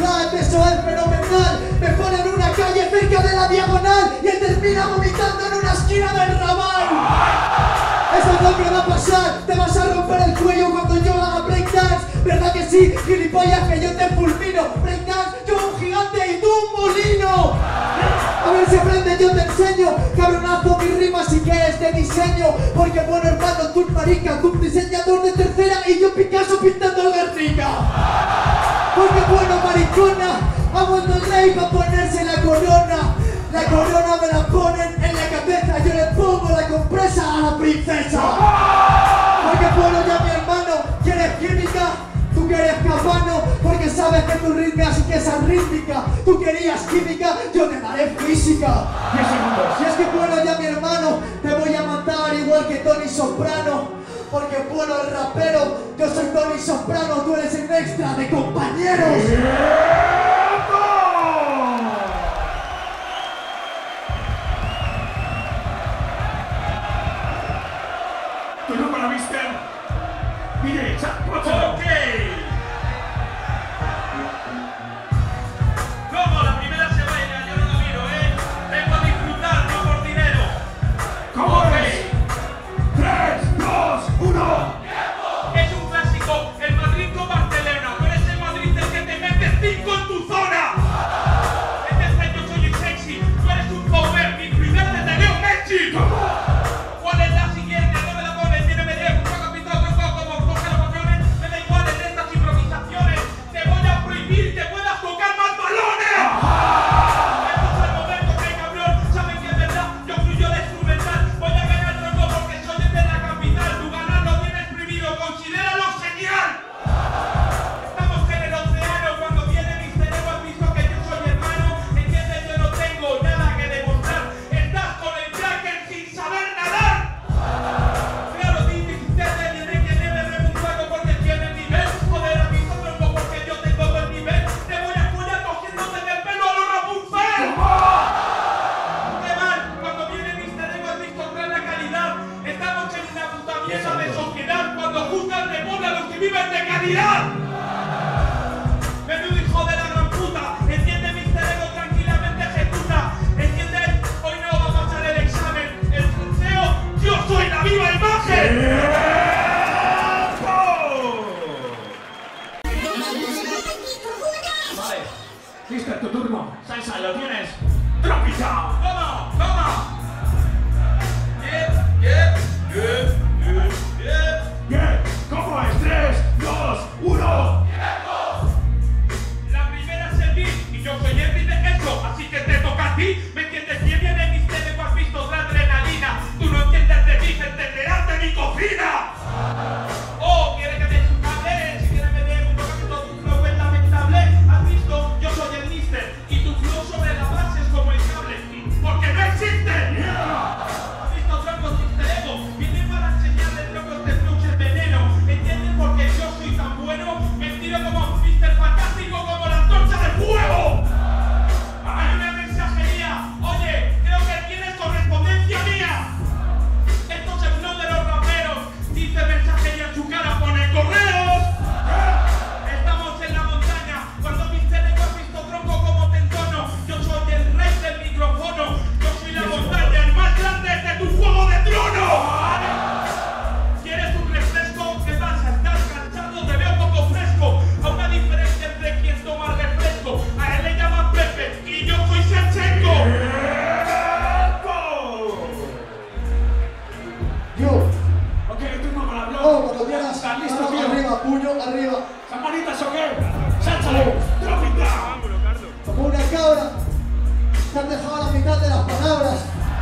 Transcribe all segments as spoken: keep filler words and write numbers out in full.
rap, eso es fenomenal. Me pone en una calle cerca de la diagonal y él termina vomitando en una esquina del ramal. Eso es lo que va a pasar, te vas a romper el cuello cuando yo haga breakdance. ¿Verdad que sí? Gilipollas, que yo te fulmino. Breakdance, yo un gigante y tú un molino. A ver si aprendes, yo te enseño. Cabronazo, mi rima sí que es de diseño. Porque bueno, hermano, tú marica, tú diseñador de tercera y yo Picasso pintando el Guernica. Porque bueno, maricona, ha vuelto el rey para ponerse la corona. La corona me la ponen en la cabeza, yo le pongo la compresa a la princesa. Porque bueno, ya mi hermano, ¿quieres química? Tú quieres cabano, porque sabes que tu ritmo así que es arrítmica. Tú querías química, yo te daré física. diez segundos. Si es que bueno, ya mi hermano, te voy a matar igual que Tony Soprano. Porque bueno, el rapero, yo soy Tony Soprano, tú eres el extra de compañeros. ¿Tú no me la viste? Mire, chapocho. Ok. Como la primera se baila, yo no lo miro, ¿eh? Vengo a disfrutar, no por dinero. ¿Cómo Ok. es? tres, dos, uno. Es un clásico, el Madrid con Barcelona. Tú eres el Madrid el que te metes cinco en tu zona. Este es yo soy el sexy. Tú eres un power, mi cuidado de Leo Messi. ¿Cuál es la siguiente? No me la pones, tiene medio, un poco pintado, un poco como coge los patrones. Me da igual en estas improvisaciones. Te voy a prohibir que puedas tocar más balones. Este es el momento que cabrón, saben que es verdad. Yo fluyo de instrumental. Voy a ganar tronco porque soy el de la capital. Tu ganar lo tienes prohibido, considéralo señal. Estamos en el océano, cuando viene mi cerebro has visto que yo soy hermano. Entiendes, yo no tengo nada que demostrar. Estás con el Kraken sin saber nadar. Claro, dime si ustedes tienen que debe repuntado porque tiene nivel. Joder, a mí son tronco porque yo tengo todo el nivel. Te voy a follar cogiéndote del pelo a los Rapunzel. ¡Qué mal! Cuando viene mi cerebro has visto traer la calidad. Estamos en una puta mierda de sociedad cuando juzgan de moda a los que viven de calidad. Menudo hijo de la gran puta. Entiende mi cerebro, tranquilamente ejecuta. ¿Entiendes? Hoy no va a pasar el examen. El museo, yo soy la viva imagen. Vale. Mister, tu turno. Salsa, ¿lo tienes? ¡Trópica! ¡Toma! ¡Toma! Yep, yep, yep, yep, yep. Bien. ¿Cómo es? tres, dos, uno. La primera es el beat y yo soy el beat de eso, así que te toca a ti. ¿Me entiendes? Si viene mi cerebro has visto la adrenalina. Tú no entiendes de beat, entenderás de mi cocina. Oh, quiere que me chupale, si quiere me dé un poquito tu flow es lamentable. Has visto, yo soy el mister y tu flow sobre la base es como el cable, porque no existe. Has visto troncos sin cerebro, viene para enseñarle troncos este flow es veneno. ¿Entiendes? Porque yo soy tan bueno, me tiro como un mister fantástico como la antorcha de fuego. Hay una mensajería, oye, creo que tienes correspondencia mía. Esto es el flow de los raperos, dice mensajería en su cara, pone correos. Estamos en la montaña, cuando mi cerebro has visto tronco como te entono. Yo soy el rey del micrófono, yo soy la montaña, el más grande de tu juego de tronos. ¿Quieres un refresco? ¿Qué pasa? ¿Estás cansado? Te veo poco fresco. A una diferencia entre quien toma refresco. A él le llaman Pepe y yo soy Shevchenko. Yo, Ok, turno para oh, blog. cuando quieras, ¿Estás listo, mano tío? arriba, puño arriba. ¿Campanitas o qué? ¡Sálzalo! ¡Trópica! Como una cabra, te has dejado la mitad de las palabras.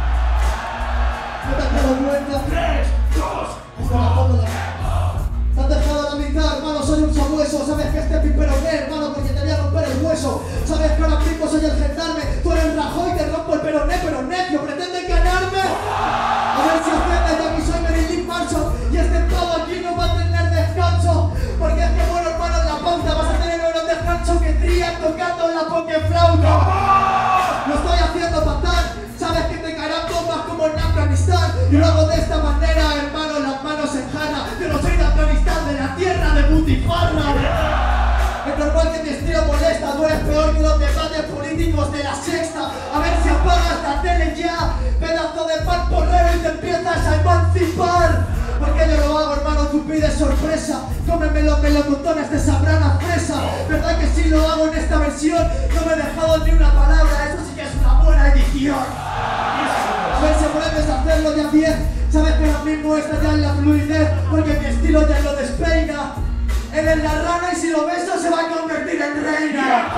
No te has dado cuenta. tres, dos, Tómala, uno. tómala. Te has dejado la mitad, hermano, soy un sabueso. Sabes que este pipero qué, hermano, porque te voy a romper el hueso. Sabes que ahora mismo soy el gendarme. Tú eres Rajoy, te rompo el peroné, pero necio, pretende ganarme. A ver si entiendes, ya que soy Marilyn Manson. Y este pavo aquí no va a tener descanso. Porque es que bueno, hermano, en la pauta vas a tener unos descansos que trías tocando la pokeflauta. Lo estoy haciendo fatal. Sabes que te caerán bombas como en Afganistán. Y lo hago de esta manera, hermano, las manos en jarra. Yo no soy de Afganistán, de la tierra de Butifarra. Es normal que esta, tú eres peor que los debates políticos de la sexta. A ver si apagas la tele ya, pedazo de pan porrero, y te empiezas a emancipar. Porque yo lo hago, hermano, tú pides sorpresa. Cómeme los melocotones de sabrana fresa. ¿Verdad que sí lo hago en esta versión? No me he dejado ni una palabra, eso sí que es una buena edición. A ver si aprendes a hacerlo de a diez. Sabes que ahora mismo está ya en la fluidez, porque mi estilo ya lo despeina. Él es la rana y si lo beso se va a convertir en reina.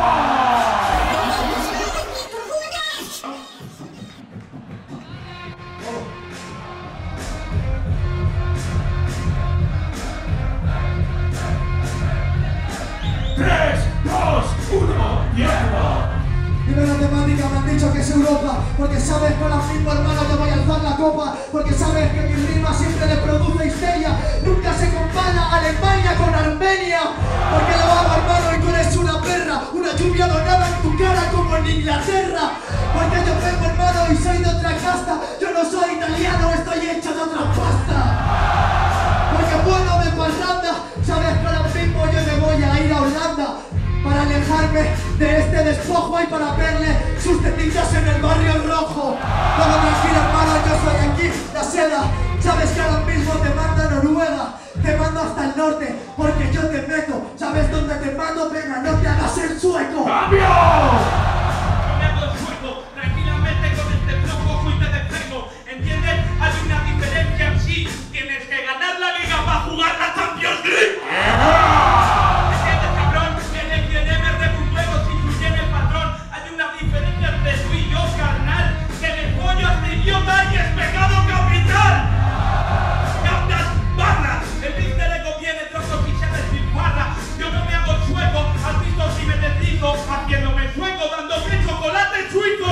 tres, dos, uno, ¡tiempo! Dime la temática, me han dicho que es Europa. Porque sabes que ahora mismo, hermano, yo voy a alzar la copa. Porque sabes que mi rima siempre le produce histeria. Nunca se compara Alemania con Armenia. Porque lo hago, hermano, y tú eres una perra. Una lluvia dorada en tu cara como en Inglaterra. Porque yo vengo, hermano, y soy de otra casta. Yo no soy italiano, estoy hecho de otra pasta. Porque bueno de parranda, sabes que ahora mismo yo me voy a ir a Holanda para alejarme de este despojo y para verle sus tetitas en el barrio rojo. Todo tranquilo, hermano, yo soy aquí, la seda. Sabes que ahora mismo te mando a Noruega, te mando hasta el norte, porque yo te meto. ¿Sabes dónde te mando? Venga, no te hagas el sueco. ¡Cambio! No me hago el sueco, tranquilamente con este flojo fui te despego. ¿Entiendes? Hay una diferencia en sí. Tienes que ganar la liga para jugar la Champions League. ¿Entiendes, cabrón? En el que debe repuntero si fluye en el patrón. Hay una diferencia entre tú y yo, carnal. Que le pollo a este idiota y es pecado capital. Captas barras. El beat de Lego viene trozos y se despilfarra. Yo no me hago sueco. ¿Has visto si me deslizo? Haciéndome sueco, dándome chocolate suizo.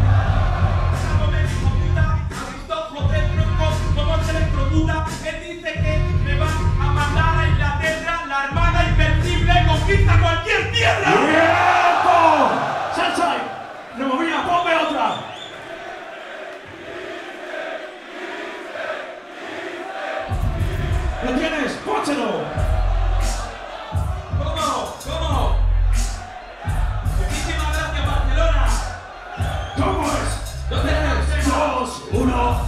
Él dice que me va a mandar a Inglaterra, la armada invencible conquista cualquier tierra. ¡Tiempo! ¡Sensei! ¡Removía, ponme otra! ¿Lo tienes? ¡Pónselo! ¿Cómo? ¿Cómo? Muchísimas gracias, Barcelona. ¿Cómo es? ¿Dónde está el tres, tema? dos, uno.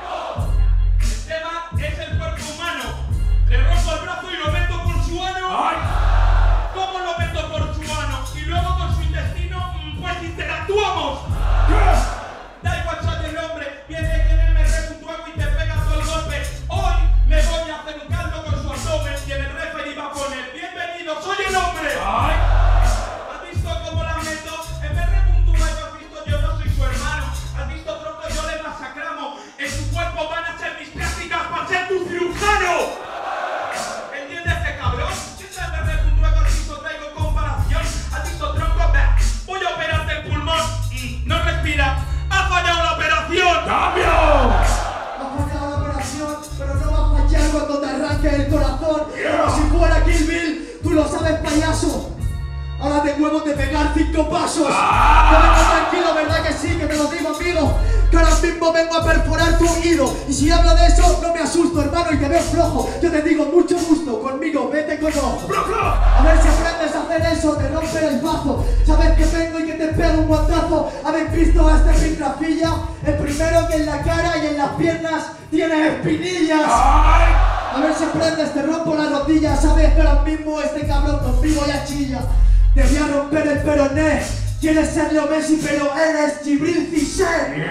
Es el cuerpo humano. Le rompo el brazo y lo meto por su ano. ¡Ay! ¿Cómo lo meto por su ano? Y luego con su intestino, pues interactuamos. ¿Qué? Da igual, soy el hombre. Viene quien él me rep un huevo y te pega todo el golpe. Hoy me voy a hacer un caldo con su abdomen y en el referee va a poner: bienvenido, soy el hombre. ¡Ay! ¿Has visto cómo la meto? En vez de un tubo, ¿has visto? Yo no soy su hermano. ¿Has visto, tronco? Yo le masacramos. En su cuerpo van a ser mis prácticas para ser tu cirujano. ¿Entiendes, este cabrón? Siempre en vez de un tubo, ¿has visto? Traigo comparación. ¿Has visto, tronco? Ve, voy a operarte el pulmón. Mm, no respira. ¡Ha fallado la operación! ¡Cambio! Ha fallado la operación, pero no va a fallar cuando te arranque el corazón. Como si fuera Kill Bill, tú lo sabes, payaso. Ahora te huevo de pegar cinco pasos. Te vengo tranquilo, ¿verdad que sí? Que te lo digo, amigo. Que ahora mismo vengo a perforar tu oído. Y si hablo de eso, no me asusto, hermano, y te veo flojo. Yo te digo, mucho gusto, conmigo, vete con ojo. A ver si aprendes a hacer eso, te rompe el bazo. Sabes que vengo y que te pego un guantazo. ¿Habéis visto a este piltrafilla? El primero que en la cara y en las piernas tiene espinillas. ¡Ay! A ver si aprendes, te rompo la rodilla. Sabes que ahora mismo este cabrón conmigo ya chilla. Te voy a romper el peroné. Quieres ser Leo Messi, pero eres Djibril Cissé.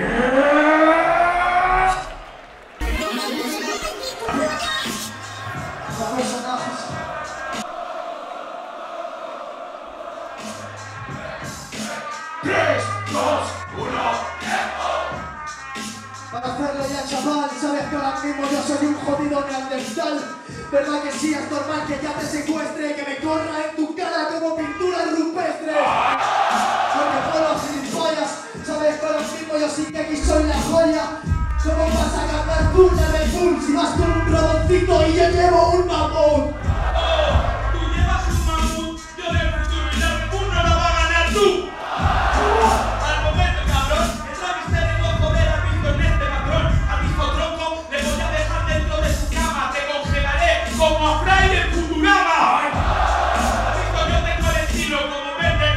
tres, dos, uno. Para hacerlo ya, chaval, sabes que ahora mismo yo soy un jodido neandertal. ¿Verdad que sí? Es normal que ya te secuestre y que me corra en tu cara como pinturas rupestres. Porque por los gilipollas, sabes que ahora mismo yo sí que aquí soy la joya. ¿Cómo vas a ganar tú una Red Bull si vas con un roboncito y yo llevo un mamut? Oh, tú llevas un mamut, yo le futuro y la Red Bull no la va a ganar tú. Al momento, cabrón, esa miseria no poder has visto en este patrón. ¿Has visto, tronco? Le voy a dejar dentro de su cama, te congelaré como a Fry en Futurama. ¿Has visto? Yo tengo el estilo como verde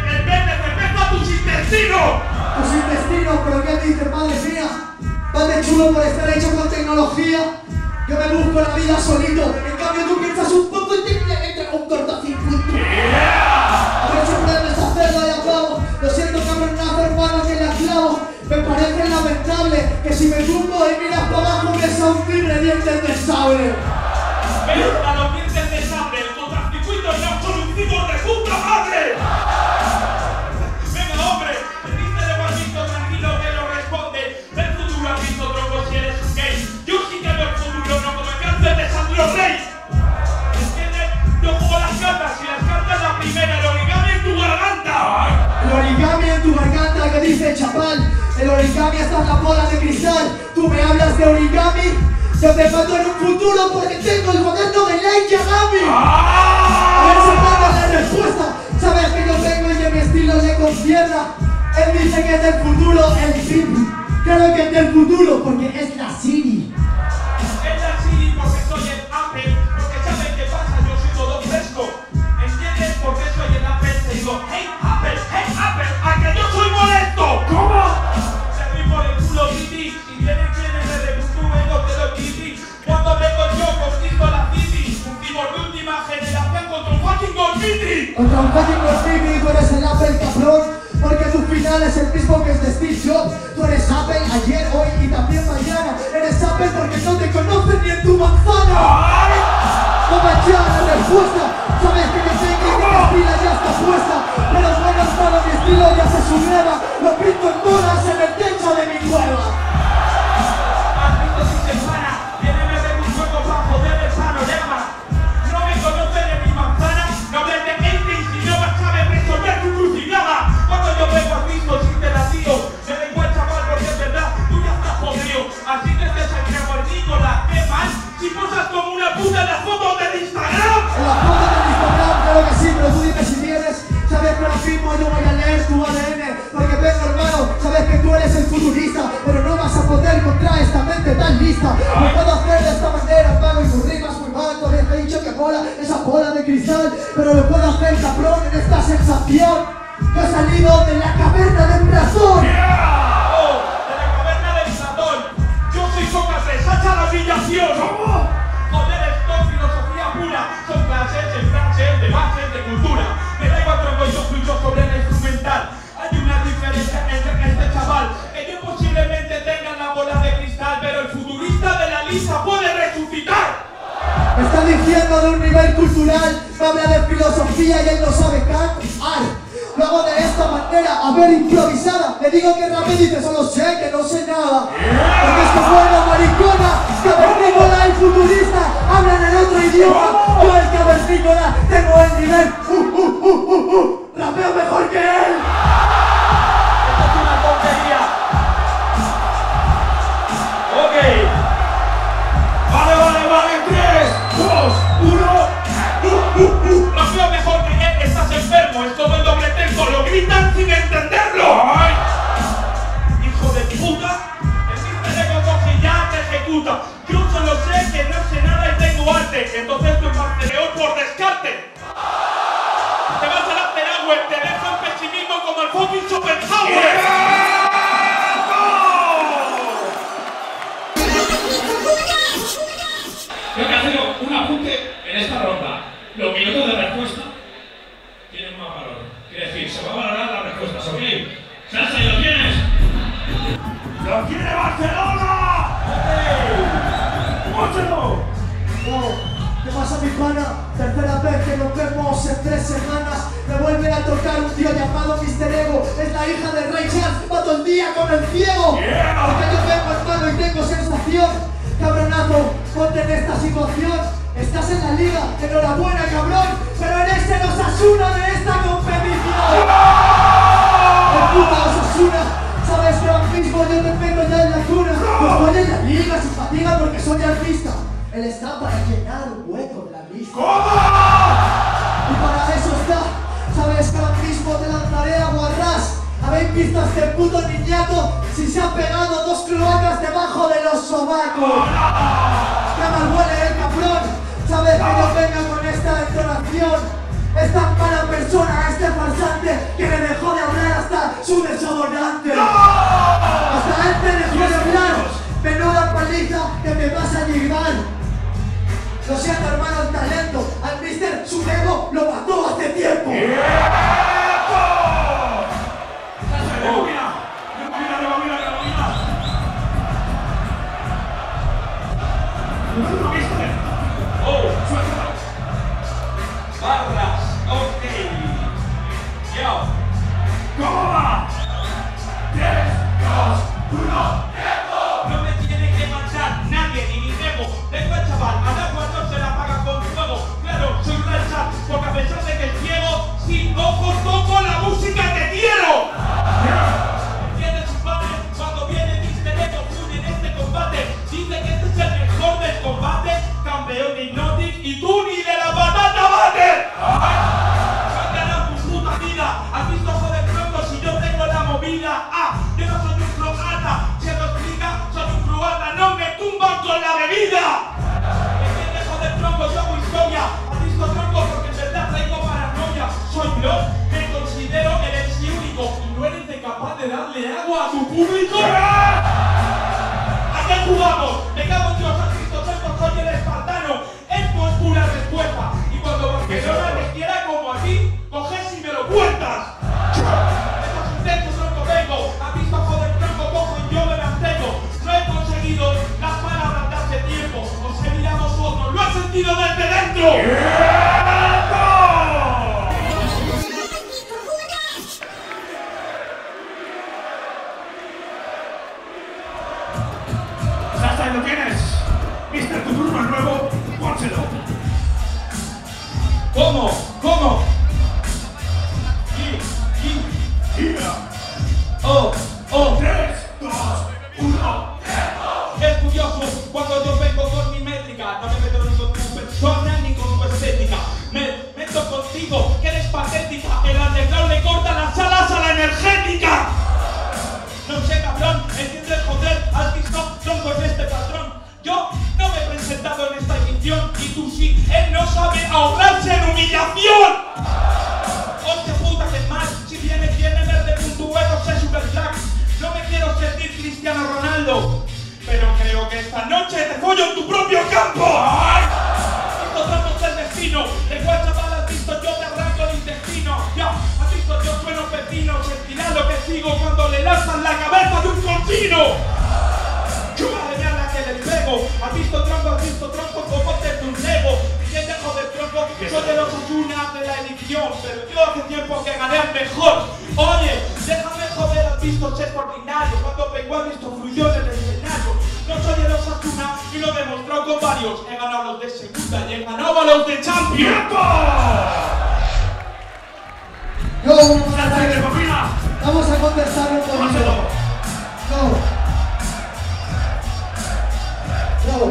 intestino! Tus intestinos, pero ¿qué dices, madre mía? Vas de chulo por estar hecho con tecnología. Yo me busco la vida solito. En cambio tú piensas un poco y te entra un cortocircuito. A ver si aprendes a hacerlo y acabo. Lo siento, cabronazo, hermano, que le aclavo. Me parece lamentable que si me tumbo y miras para abajo me son dientes de sable. ¿Ves? A los dientes de sable, el cortocircuito es la solución de puta madre. Venga, hombre, el dice de Juanito tranquilo que lo responde. El futuro ha visto tronco si eres un gay. Yo sí que veo el futuro, no como el cáncer de Sandro Rey. ¿Entiendes? Yo juego las cartas y las cartas la primera, el origami en tu garganta. El origami en tu garganta que dice Chapal. El origami está en la bola de cristal. Tú me hablas de origami. Yo te mato en un futuro porque tengo el cuaderno de Light Yagami. A ver si entiendes la respuesta. Sabes que yo tengo y que mi estilo le concierna. Él dice que es del futuro el Siri. Creo que es del futuro porque es la Siri. Es la Siri porque soy el Apple. Porque ¿sabes qué pasa? Yo soy todo fresco. ¿Entiendes? Porque soy el Apple. Te digo, hey Apple, hey Apple, a que yo soy molesto. ¿Cómo? Te doy por el culo, Titi. Si vienen quienes de Rebutú, vengo de los Titi. Cuando vengo yo, conquisto la Titi. Un timor de última generación contra un fucking Gormiti. Contra un fucking Gormiti, tú eres el Apple, cabrón. Porque tu final es el mismo que es de Steve Jobs. Tú eres Apple ayer, hoy y también mañana. Eres Apple porque no te conocen ni en tu manzana. Toma ya la respuesta. Sabes que yo tengo y que mi estilo ya está puesta. Pero bueno, hermano, mi estilo ya se subleva. Lo pinto en bolas en el techo de mi cueva. Has visto si se para. Vienen de un juego para joder el panorama. No me conocen en mi manzana. No hables de Einstein si no vas a saber resolver tu crucigrama. Cuando yo vengo has visto si te la tío. Me da igual, chaval, porque es verdad, tú ya estás podrido. Así que te saqué por Nicolás. ¿Qué mal? Si posas como una puta en las fotos del Instagram. En las fotos del Instagram, claro que sí, pero tú dime si vienes. Sabes que ahora mismo yo voy a leer tu A D N. Porque vengo, hermano, sabes que tú eres el futurista. Pero no vas a poder contra esta mente tan lista. Lo puedo hacer de esta manera, hermano, y tu rima es muy mal. Todavía te he dicho que mola esa bola de cristal. Pero lo puedo hacer, cabrón, en esta sensación. Que he salido de la caverna de Platón. Yeah. Oh, de la caverna de Platón. Yo soy Sócrates, hacha la humillación. ¿Cómo? Joder, esto es filosofía pura. Son clases, entraches, debates de cultura. Me da igual tronco, yo fluyo sobre la instrumental. Hay una diferencia entre este chaval. Que yo posiblemente tenga la bola de cristal, pero el futurista de la lista puede resucitar. Me está diciendo de un nivel cultural. Me habla de filosofía y él no sabe cantar. Lo hago de esta manera, a ver, improvisada. Le digo que rápido y dice, solo sé que no sé nada. Porque es que bueno, maricona, cavernícola y futurista hablan en otro idioma. Yo el cavernícola tengo el nivel. Uh, uh, uh, uh, uh. Rapeo mejor que él. Esto es una tontería. Ok. Vale, vale, vale. tres, dos, uno. Uh, uh, uh. Rapeo mejor que él. Estás enfermo. Es todo el doble tempo. Lo gritan sin entenderlo. ¡Ay! Hijo de puta. El simple de coge ya te ejecuta. Yo solo sé que no sé nada y tengo arte. Entonces tú eres peor por descarte. Te vas a la Teragüe. Te dejo en pesimismo como el fucking Schopenhauer. Tengo que hacer un apunte en esta ronda. Los minutos de respuesta tienen más valor. Quiere decir, se va a valorar las respuestas, ¿ok? ¡Salsa, y lo tienes! ¡Lo quiere Barcelona! ¡Muéstralo! Oh, ¿qué pasa, mi pana? Tercera vez que nos vemos en tres semanas. Me vuelve a tocar un tío llamado mister Ego. Es la hija de Ray Charles. Pato el día con el ciego. Yeah. Porque yo vengo, hermano, y tengo sensación. Cabronazo, ponte en esta situación. Estás en la liga, enhorabuena, cabrón. Pero eres el Osasuna de esta competición. El puta Osasuna. Sabes que ahora mismo yo te tengo ya en la cuna. Pues estoy en la liga sin fatiga porque soy artista. Él está para llenar un hueco en la lista. ¿Cómo? Y para eso está. Sabes que ahora mismo te lanzaré a Guarrás. ¿Habéis visto a este puto niñato? Si se han pegado dos cloacas debajo de los sobacos. ¡Qué mal huele el cabrón! Sabes que yo vengo con esta entonación. Es tan mala persona este farsante que me dejó de hablar hasta su desolación. No me tiene que manchar nadie ni mi ego. Tengo al chaval, al agua no se la paga con fuego. Claro, soy un lanza, porque a pesar de que es ciego, sin ojos toco la música que quiero. ¿Entiendes, su padre? Cuando viene mister Ego Full en este combate, dice que este es el mejor del combate, campeón de Hypnotic y tú ni de la patata bate. Has ganado tu puta vida. ¿Has visto joder pronto si yo tengo la movida? Ah, yo no soy un croata. Se lo explica, soy un croata. No me tumban con la bebida. ¿Entiendes, joder tronco? Yo hago historia. ¿Has visto tronco? Porque en verdad traigo paranoia. Soy yo, me considero el ex único. ¿Y no eres de capaz de darle agua a tu público? ¿A qué jugamos? Me cago en Dios, has visto tronco, soy el espartano. Esto es pura respuesta. Y cuando Barcelona te quiera como a ti, coges y me lo cuentas. Esto es un texto, tronco, vengo. ¿Has visto joder tronco? Cojo y yo me mantengo. No he conseguido las palabras de hace tiempo. Os he mirado a vosotros, lo he sentido desde dentro. ¡Sasa, lo tienes! mister Tu turno es nuevo, pónselo. ¿Cómo? ¿Cómo? Y, y, ¡Gira! oh, oh. ¡Tres, dos, uno! Es curioso cuando yo vengo con mi métrica. No me meto ni con tu persona ni con tu estética. Me meto contigo, que eres patética. El underground le corta las alas a la energética. No sé, cabrón, entiendes, joder. ¿Has visto? Tronco en este patrón. Yo no me he presentado en esta edición. Y tú sí, él no sabe ahorrarse en humillación. Hostia puta, que es mal. Si viene, viene verde puntuero, sé super black. No me quiero sentir Cristiano Ronaldo, pero creo que esta noche te follo en tu propio campo. Esto tratos del destino. De cuál chaval has visto, yo te arranco el intestino. Ya, has visto, yo sueno pepino. Sentirás lo que sigo cuando le lanzan la cabeza de un cochino. Madre mía, la que le pego. Has visto tronco, has visto tronco, como te tu nego. ¿Quién dejó del tronco? Soy de los Osuna de la edición, pero yo hace tiempo que gané al mejor. Oye, déjame joder, has visto ser ordinario. Cuando vengo has visto fluyo en el escenario. No soy de los Osuna y lo he demostrado con varios. He ganado los de segunda y he ganado a los de Champions. Yo, ¡Sasa, que cocina! vamos a contestar un poquito. ¡Pónselo! No. No.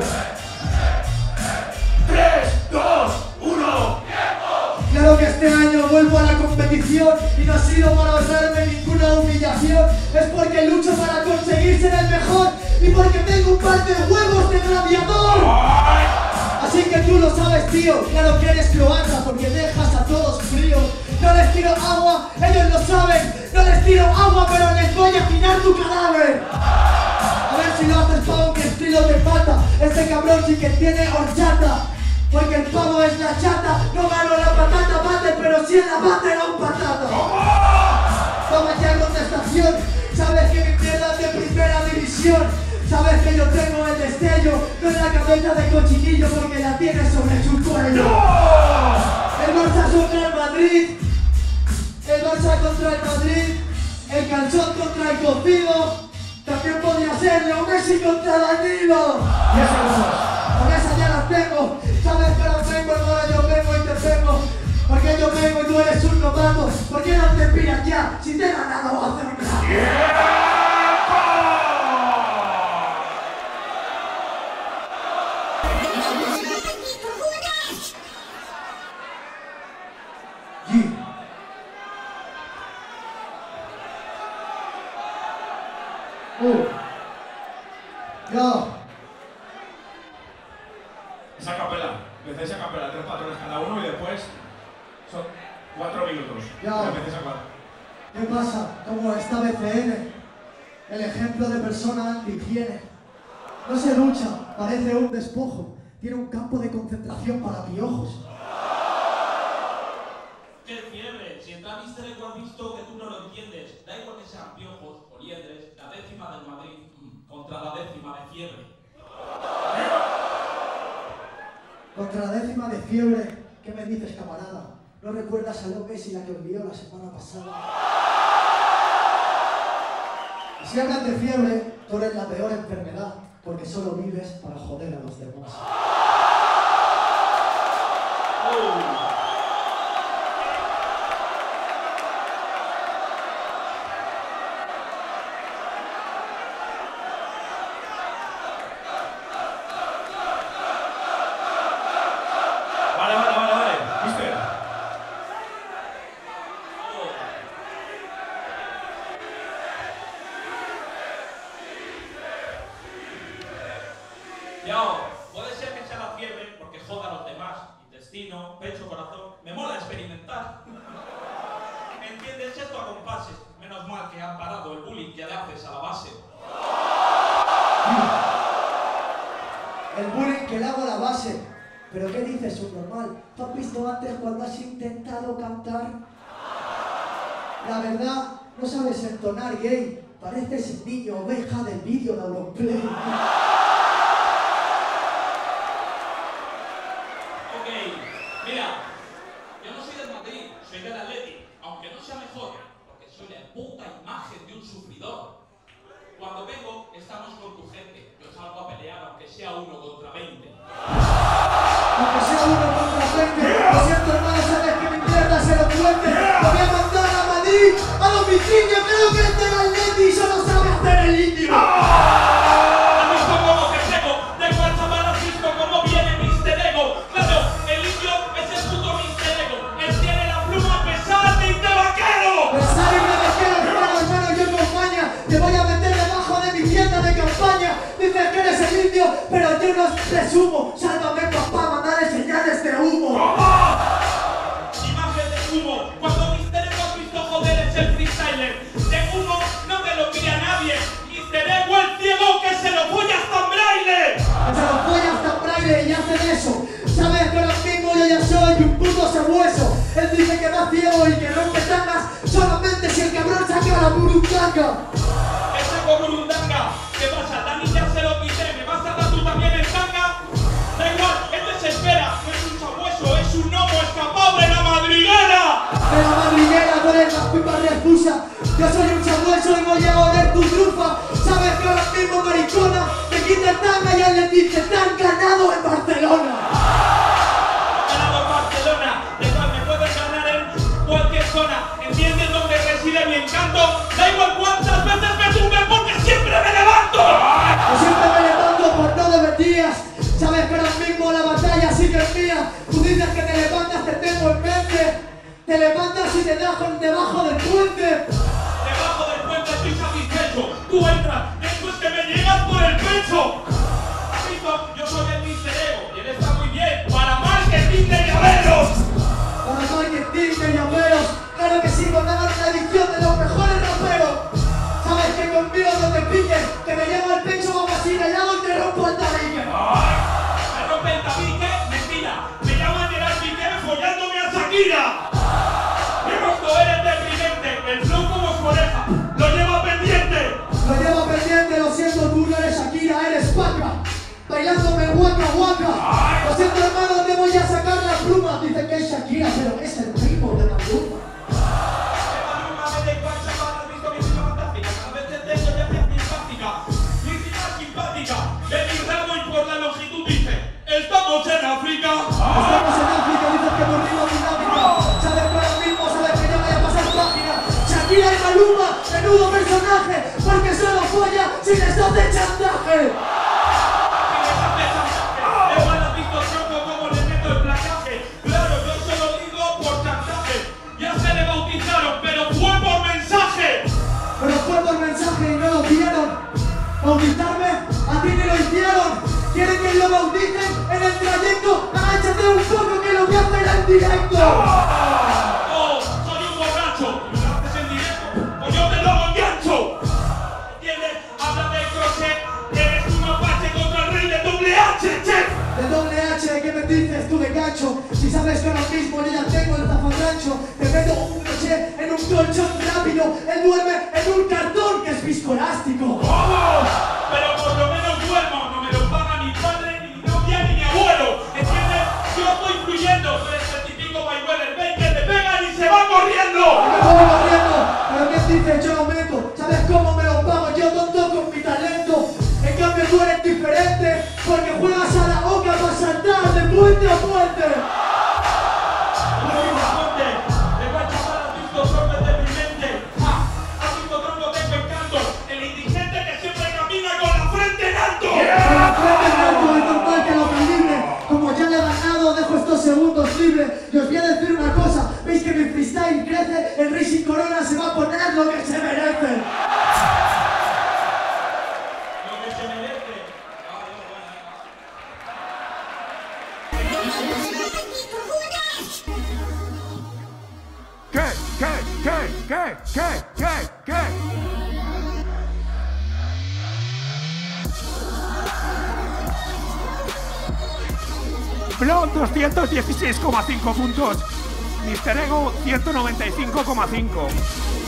¡Tres, dos, uno! Claro que este año vuelvo a la competición y no ha sido para ahorrarme ninguna humillación. Es porque lucho para conseguir ser el mejor y porque tengo un par de huevos de gladiador. Así que tú lo sabes, tío, claro que eres croata porque dejas a todos fríos. No les tiro agua, ellos lo saben. No les tiro agua, pero les voy a tirar tu cadáver. A ver si lo haces, pavo, que estilo te mata. Este cabrón sí que tiene horchata. Porque el pavo es la chata. No gano la patata bate, pero sí en la bate era un patata. Toma ya contestación. Sabes que mi mierda es de primera división. Sabes que yo tengo el destello. No en la cabeza de cochinillo porque la tienes sobre su cuello. El Barça contra el Madrid. El Barça contra el Madrid. El calzón contra el cocido. También podría ser Leo Messi contra Danilo. Y eso vamos. Con esas ya las tengo. Sabes que no vengo, ahora yo vengo y te pego. Porque yo vengo y tú eres un novato. ¿Por qué no te piras ya? Si te he ganado hace un rato. Uh. Yo. Esa capela, empecéis a capela, tres patrones cada uno y después son cuatro minutos. Ya. Empecéis a cuatro. ¿Qué pasa? Como esta B C N, el ejemplo de persona anti-higiene. No se ducha, parece un despojo. Tiene un campo de concentración para piojos. ¡Qué fiebre! Si está mister Ego has visto que tú no lo entiendes. Da igual que sean piojos o liendres, la décima del Madrid contra la décima de fiebre. Contra la décima de fiebre, ¿qué me dices, camarada? ¿No recuerdas a Leo Messi la que olvidó la semana pasada? Si hablas de fiebre, tú eres la peor enfermedad, porque solo vives para joder a los demás. Oh. Vale, vale, vale, vale. Mister. Yo, puede ser que sea la fiebre porque joda a los demás. Intestino, pecho, corazón. Me mola experimentar. ¿Entiendes? Esto a compases. Menos mal que han parado el bullying que le haces a la base. El bullying que le hago a la base. ¿Pero qué dices, subnormal? ¿Tú has visto antes cuando has intentado cantar? La verdad, no sabes entonar, gay. Pareces el niño oveja del vídeo de Auronplay. Ok, mira, yo no soy del Madrid, soy del Atleti, aunque no sea mejor, porque soy la puta imagen de un sufridor. Cuando vengo, estamos con tu gente. Yo salgo a pelear, aunque sea uno contra veinte. Aunque sea uno contra veinte, lo siento, hermano, sabes que mi mierda se lo cuente. Lo voy a mandar a Madrid, a domicilio, creo que es del Atleti y solo sabe hacer el indio. ¿Has visto cómo te seco? De cual chaval has visto cómo viene mister Ego. Claro, el indio es el puto mister Ego. Él tiene la pluma pesada y de vaquero. Pensar en una vaquera, hermano, hermano, yo acompaña. Te voy a meter debajo de mi tienda de campaña. Dices que eres el indio, pero yo no presumo. Sálvame, papá, mandale señales de humo. Imagen de humo. Cuando mister Ego has visto joder es el freestyler. De humo no te lo pide a nadie. mister Ego el ciego que se lo folla hasta en braille. Se lo voy hasta en braille y hacen eso. Sabes que ahora mismo yo ya soy un puto sabueso. Él dice que va ciego y que rompe tangas solamente si el cabrón saca la burundanga. Ese burundanga. ¿Qué pasa? Dani ya se lo quité. ¿Me vas a dar tú también el tanga? Da igual, él desespera. No es un sabueso, es un gnomo escapado de la madriguera. De la madriguera, tú eres la pipa refusa. Yo soy un sabueso y voy a oler tu trufa. Sabes que ahora mismo, maricona, te quita el tanga y al le dice, te han ganado en Barcelona. Ganado en Barcelona, de cual me puedes ganar en cualquier zona. ¿Entiendes dónde reside mi encanto? Da igual cuántas veces me tumbe porque siempre me levanto. Yo siempre me levanto por no deberías. Sabes que ahora mismo la batalla sí que es mía. Tú dices que te levantas, te tengo en mente. Te levantas y te dejo debajo del puente. Debajo del puente estoy satisfecho. Tú entras, después que me llegas por el pecho. ¿Has visto? Yo soy el mister Ego y él está muy bien para marketing de llaveros. Para marketing de llaveros. Claro que sí, con ganar una edición de los mejores raperos. Sabes que conmigo no te pilles, que me llevo el pecho como así callado y te rompo el tabique. ¿Me rompe el tabique? Mentira. Me llaman Gerard Piqué follándome a Shakira. Mi rostro eres deprimente, el flow como su oreja, lo lleva pendiente. Lo llevo pendiente, lo siento, tú no eres Shakira, eres Paca. Bailándome guaca guaca. Lo siento, hermano, te voy a sacar la pluma. Dicen que es Shakira, pero es el primo de Maluma. Maluma me da igual, chaval, has visto mi rima fantástica. Cada vez que tengo ya es simpática. Mi rima simpática, de mi ramo y por la longitud dice, estamos en África. Estamos en África, dices que por rima dinámica. Sabes que ahora mismo, sabes que ya voy a pasar página. Shakira y Maluma, menudo personaje, porque solo folla si les hace chantaje. Igual has visto tronco como le meto el placaje. Claro, yo solo digo por chantaje. Ya se le bautizaron, pero fue por mensaje. Pero fue por mensaje y no lo vieron. ¿Bautizarme? A ti ni lo hicieron. ¿Quieren que lo bauticen en el trayecto? Agáchate un poco que lo voy a hacer en directo. Oh, soy un borracho. ¿Me lo haces en directo? Pues yo te lo hago en gancho. ¿Entiendes? Habla de crochet. Eres un mapache contra el rey de doble H, che. De doble H, ¿qué me dices tú de gancho? Si sabes que ahora mismo yo ya tengo el zafarrancho. Te meto un crochet en un colchón rápido. Él duerme en un cartón que es viscoelástico. ¡Vamos! Pero por lo menos duermo. No me lo paga ni padre, ni mi novia, ni mi abuelo. ¿Entiendes? Yo estoy fluyendo. Tú eres el típico Mayweather. Ven que te pegan y se van corriendo. Me voy corriendo. ¿Pero qué dices? Yo lo meto. ¿Sabes cómo me lo pago? Yo es lo que se merecen. Lo que se merece. ¿Qué? ¿Qué? ¿Qué? ¿Qué? ¿Qué? ¿Qué? ¿Qué? Blon doscientos dieciséis coma cinco puntos. mister Ego ciento noventa y cinco coma cinco.